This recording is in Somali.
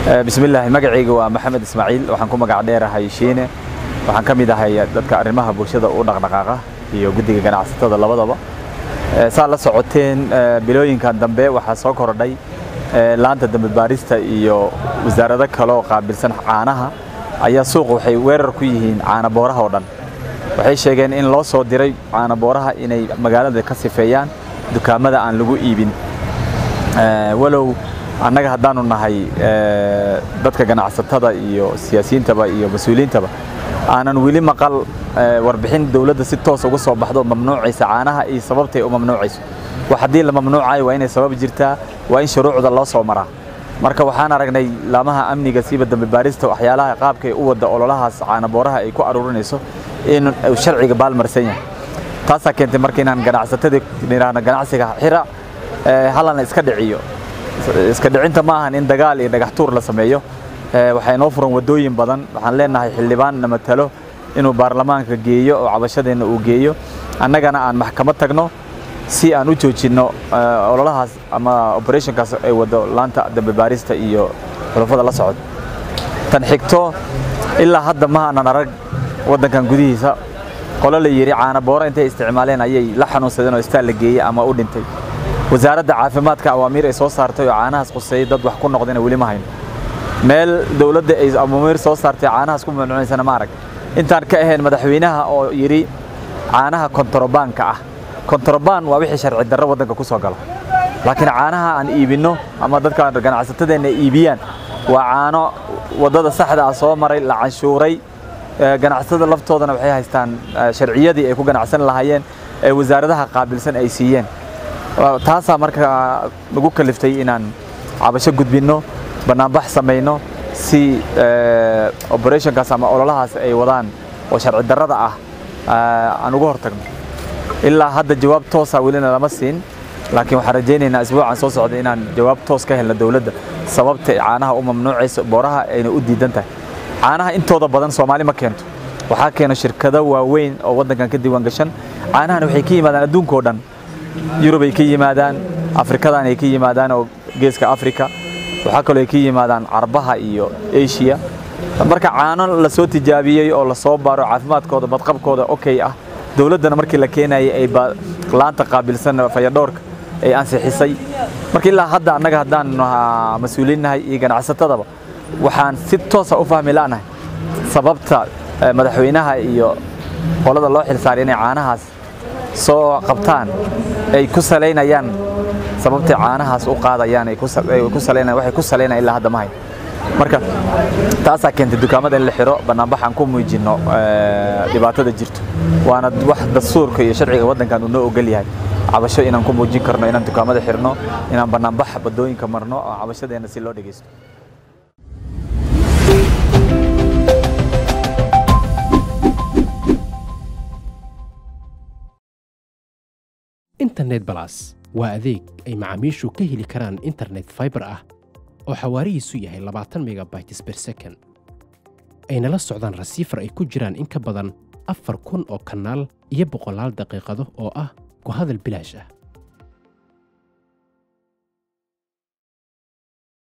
بسم الله magacayga waa Maxamed Ismaaciil waxaan ku magac dheerahay Shiine waxaan kamid ahay dadka arrimaha bulshada u dhaqdhaqaaqa iyo guddiga ganacsatada labadaba saa la socoteen bilooyinkan dambe waxa soo kordhay laanta dambe baarista iyo wasaaradda kale oo qaabilsan caanaha ayaa suuq waxay weerar ku yihiin caana booraha oo dhan waxay sheegeen in loo soo diray caana booraha inay magaalada ka sifeeyaan dukaamada aan lagu iibin walow annaga haddaanu nahay dadka ganacsatada iyo siyaasiyiintaba iyo mas'uuliyiintaba aanan wili maqal warbixin dawladda si toos uga soo baxdo mamnuucaysa caanaha iyo sababtay u mamnuucayso wax hadii la mamnuucayo waa inay sabab jirtaa waa in shuruucda loo soo maraa marka waxaan aragnay laamaha amniga siiba dambe baarista waxyaalaha qaabkay u wada ololahaas caana booraha ay ku aruurinayso in sharciga baalmarsan yahay taas keentay markii inaan ganacsatada ganacsiga xira halana iska dhiciyo iska dhicinta ma ahan in dagaal iyo dhagax tuur la sameeyo waxay noo furan wadooyin badan waxaan leenahay xildhibaan nama talo inuu baarlamaanka geeyo oo cabashadeena uu geeyo annagana aan maxkamad tagno si aan u joojino ololahaas ama operationkaas ay wado laanta dambe baarista iyo xulafada la socod tan xigto ilaa hadda ma aanan arag wadankan gudihiisa qolo la yiri caana boora intay isticmaaleen ayay la xanuunsadeen oo istaal la geeyay ama u dhintay wasaaradda caafimaadka awaamiir ay soo saartay oo caanahaas qusay dad wax ku noqdeen wali ma hayn meel dawladda ay awaamiir soo saartay caanahaas ku mamnuucaysan ma arag intaan ka ahayn madaxweynaha oo yiri caanaha kontrabaan waa wixii sharci darro wadanka ku soo gala laakiin caanaha aan iibino ama dadka ganacsatada iibiyaan waa caano wadada saxda ah soo maray la canshuuray ganacsatada laftoodana waxay haystaan sharciyadii ay ku ganacsan lahaayeen ee wasaaradaha qaabilsan ay siiyeen taasa marka lagu kaliftay inaan cabasho gudbino banaanbax sameeyno si operationkaas ama ololahaas ay wadaan oo sharci darrada ah aan uga hortagno ilaa hadda jawaab toos ah weli lama siin laakiin waxaan rajaynaynaa isbuucan soo socda inaan jawaab toos ka helno dawladda sababta caanaha u mamnuucayso booraha ayna u diidan tahay caanaha intooda badan Soomaali ma keento waxa keeno shirkado waaweyn oo wadankan ka diiwaan gashan caanahan waxay ka yimaadaan adduunka oo dhan Yurub ay ka yimaadaan Afrikadan ay ka yimaadaan oo geeska Afrika waxa kale ay ka yimaadaan Carbaha iyo Asia marka caano la soo tijaabiyay oo la soo baaro caafimaadkooda badqabkooda okay ah dawladana markii la keenayay ay laanta qaabilsan fayadhoorka ay ansixisay markii ilaa hadda annaga haddaan mas'uulinahay iyo ganacsatadaba waxaan si toos ah u fahmi laanahay sababta madaxweynaha iyo qolada loo xilsaaray inay caanahaas soo qabtaan ay ku saleynayaan sababta caanahaas u qaadayaan ay ku saleynayaan waxay ku saleynayaan ilaa hadda ma hay marka taas keentay dukaamada in la xiro banaanbaxan ku muujino dhibaatada jirto waana wax dastuurka iyo sharciga wadankan uu noo ogol yahay cabasho inaan ku muujin karno inaan dukaamada xirno inaan banaanbax badooyinka marno oo cabashadeena si loo dhageysto internet plus waa adeeg ay macaamiishu ka heli karaan internet fiber ah oo xawaarihiisu yahay 20 megabytes per second ayna la socdaan rasiifar ay ku jiraan in ka badan 4,000 oo kanaal iyo 100 daqiiqado oo ah ku hadal bilaash ah